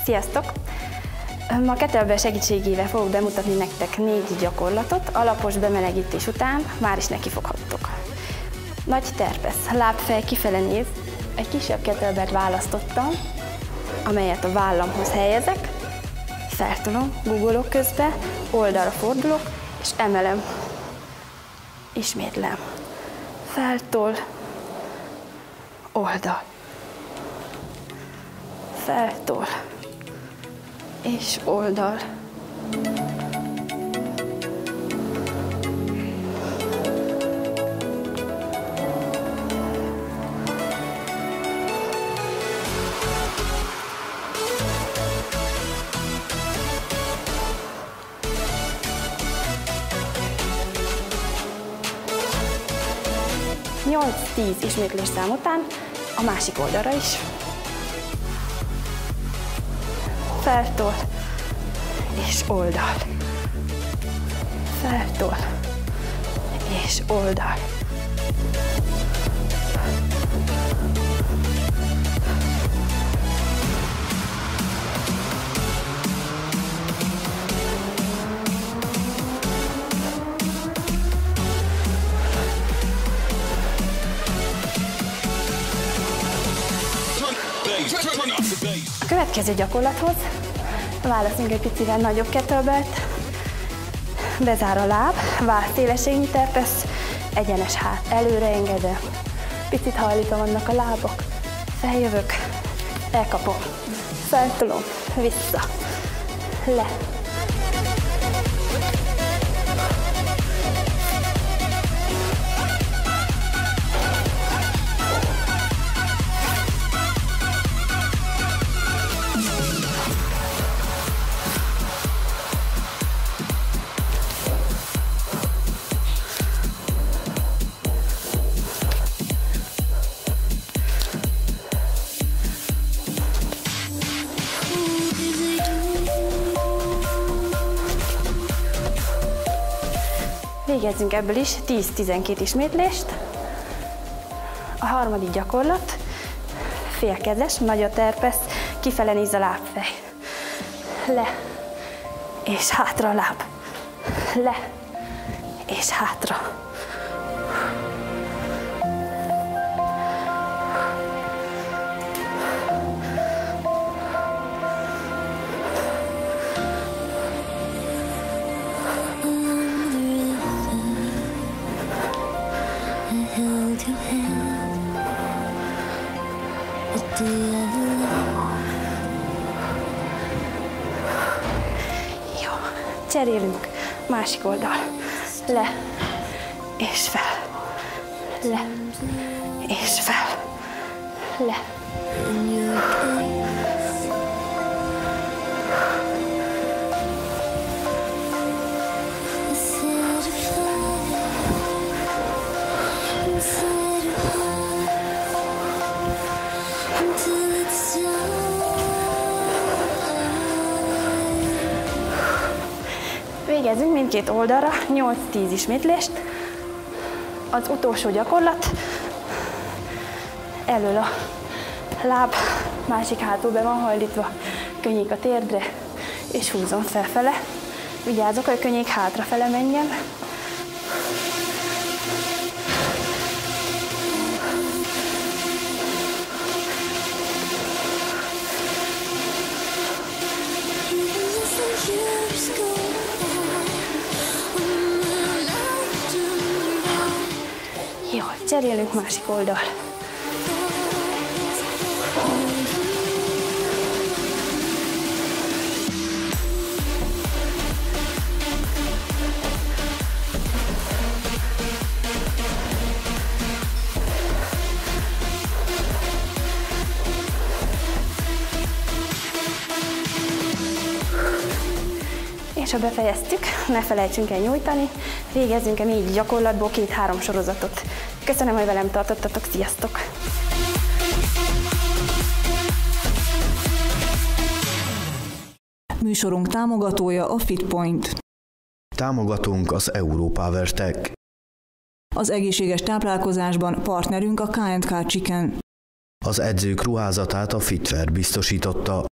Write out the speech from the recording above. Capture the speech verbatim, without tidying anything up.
Sziasztok! Ma kettlebell segítségével fogok bemutatni nektek négy gyakorlatot, alapos bemelegítés után már is nekifoghattok. Nagy terpesz, lábfej kifele néz, egy kisebb kettlebellt választottam, amelyet a vállamhoz helyezek, feltolom, guggolok közben, oldalra fordulok, és emelem. Ismétlem. Feltol, oldal. Feltol, és oldal. nyolc-tíz ismétlés szám után a másik oldalra is. Feltol, és oldal. Feltol, és oldal. A következő gyakorlathoz válaszunk egy picivel nagyobb kettlebellt, bezár a láb, váll szélességnyi terpesz, egyenes hát, előre engedem, picit hajlítva vannak a lábak, feljövök, elkapom, feltolom, vissza, le. Végezzünk ebből is tíz-tizenkét ismétlést. A harmadik gyakorlat, félkezes, nagy a terpesz, kifele néz a lábfej. Le, és hátra a láb. Le, és hátra. Jó, cserélünk, másik oldal, le, és fel, le, és fel, le. Végezzünk mindkét oldalra nyolc-tíz ismétlést. Az utolsó gyakorlat, elől a láb, másik hátul be van hajlítva, könnyék a térdre, és húzom felfele. Vigyázzok, hogy a könnyék hátrafele menjen. Jó, cserélünk másik oldal. És ha befejeztük, ne felejtsünk el nyújtani, végezzünk a négy gyakorlatból két-három sorozatot. Köszönöm, hogy velem tartottatok, sziasztok! Műsorunk támogatója a Fitpoint. Támogatunk az Europower Tech. Az egészséges táplálkozásban partnerünk a K and K Chicken. Az edzők ruházatát a Fitwear biztosította.